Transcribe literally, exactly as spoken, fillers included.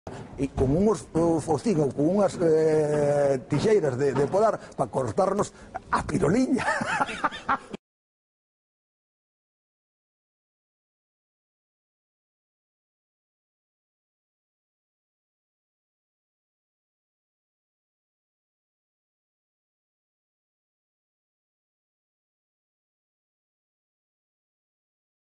e con unhos fociños, con unhas eh, tixeiras de, de podar para cortarnos a piroliña.